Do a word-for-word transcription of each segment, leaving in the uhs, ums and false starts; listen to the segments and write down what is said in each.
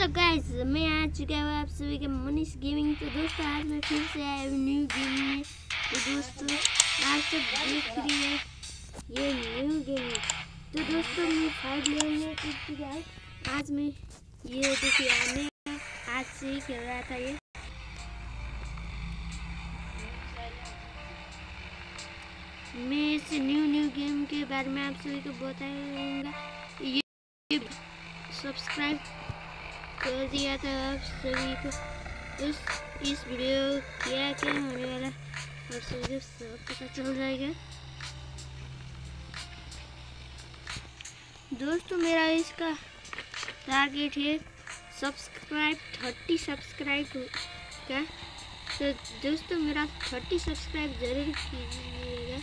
Hello guys, मैं आ चुका हूँ आप सभी के मनीष गेमिंग। तो दोस्तों आज मैं फिर से आया हूँ न्यू गेम में। तो दोस्तों आप सब देख रही है ये न्यू गेम। तो दोस्तों मैं फाइव लेवल में कूद चुका हूँ। आज मैं ये देखिए आने आज से ही खेल रहा था। ये मैं इस न्यू न्यू गेम के बारे में आप सभी को बताऊंगा। ये सब्सक्राइब कर दिया था आप सभी को। इस इस वीडियो क्या क्या होने वाला आप सभी को सब पता चल जाएगा। दोस्तों मेरा इसका टारगेट है सब्सक्राइब थर्टी सब्सक्राइब का। तो दोस्तों मेरा थर्टी सब्सक्राइब जरूर कीजिएगा।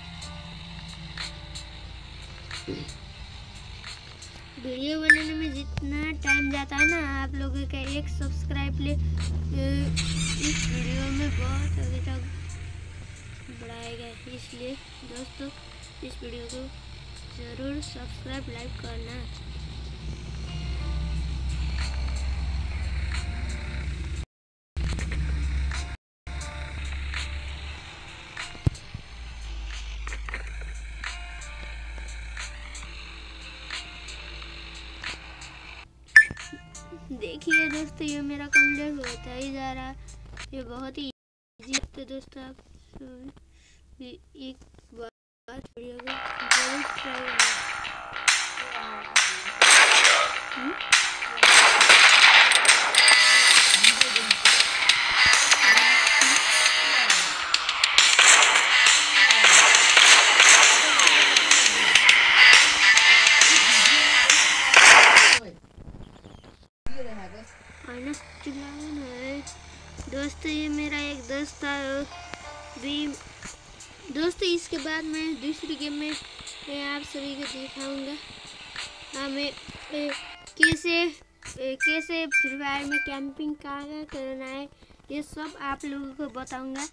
वीडियो बनाने में जितना टाइम जाता है ना, आप लोगों का एक सब्सक्राइब ले इस वीडियो में बहुत आगे तक बढ़ाएगा। इसलिए दोस्तों इस वीडियो को ज़रूर सब्सक्राइब लाइक करना। देखिए दोस्तों ये मेरा कंप्लीट होता ही जा रहा है। ये बहुत ही इजी है। तो दोस्तों आप एक बार वीडियो को जरूर ट्राई है। दोस्तों ये मेरा एक दोस्त था भी। दोस्तों इसके बाद मैं दूसरी गेम में मैं आप सभी को दिखाऊंगा हमें कैसे कैसे फ्री फायर में कैंपिंग कहाँ करना है। ये सब आप लोगों को बताऊंगा।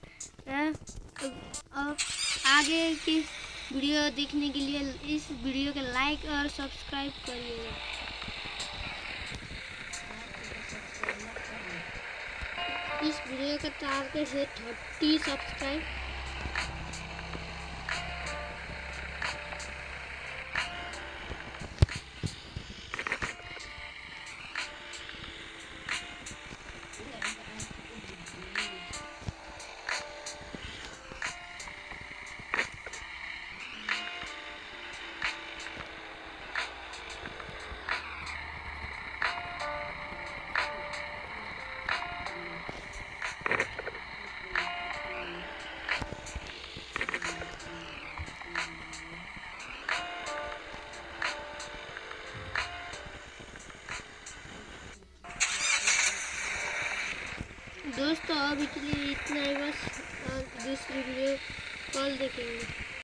और आगे की वीडियो देखने के लिए इस वीडियो को लाइक और सब्सक्राइब करिएगा। इस वीडियो का टारगेट है थर्टी सब्सक्राइब। दोस्तों अब के लिए इतना ही बस, और दूसरी वीडियो कल देखेंगे।